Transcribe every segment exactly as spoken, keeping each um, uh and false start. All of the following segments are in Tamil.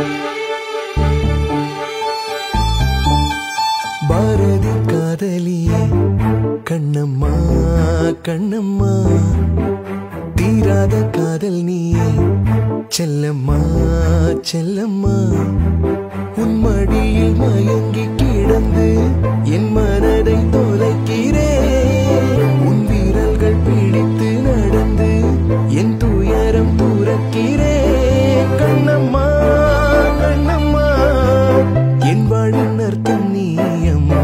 பாரதி காதலியே கண்ணம்மா கண்ணம்மா தீராத காதல் நீயே செல்லம்மா செல்லம்மா உன் மடியில் மயங்கி கிடந்து என் மனதை தொலைக்கிறேன் உன் வீரல்கள் பிடித்து நடந்து என் துயரம் துறக்கிறேன் கண்ணம்மா கண்ணம்மா என் வாழின் அர்த்தம் நீ அம்மா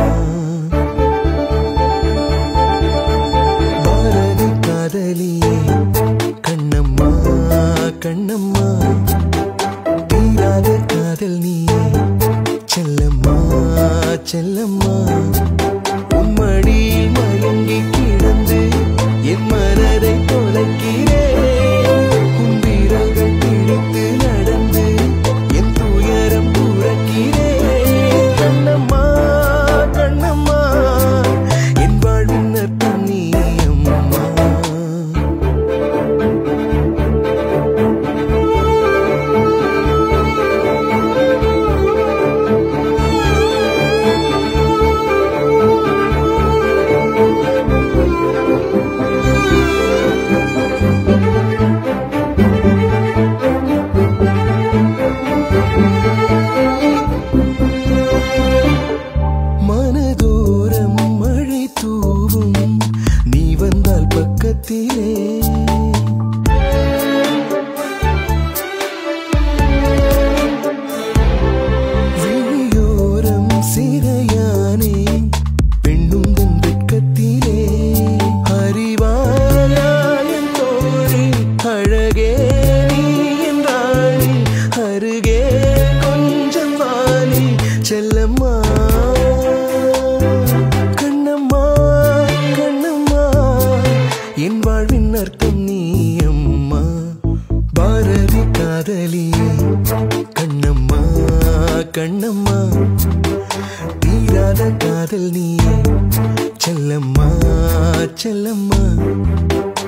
பாரதி காதலியே கண்ணம்மா கண்ணம்மா தீராத காதல் நீயே செல்லம்மா செல்லம்மா உன் மடியில் மயங்கி கிடந்து என் மனதை தொலைக்கிறேன் உன் வீரர்கள் பிடித்து நடந்து என் துயரம் துறக்கிறேன் கண்ணம்மா கண்ணம்மா என் வாழ்வின் அர்த்தம் நீ அம்மா மனதோரம் மழை தூவும் நீ வந்தால் பக்கத்திலே விழியோரம் சிறையானே பெண்ணுந்தன் வெட்கத்திலே அறிவாயன் தோழி அழகே நீ என்றாளி அருகே கொஞ்சம் வாலி செல்லம்மா கண்ணம்மா கண்ணம்மா என் வாழ்வின் அர்த்தம் நீ அம்மா பாரதி காதலியே கண்ணம்மா கண்ணம்மா தீராத காதல் நீயே செல்லம்மா செல்லம்மா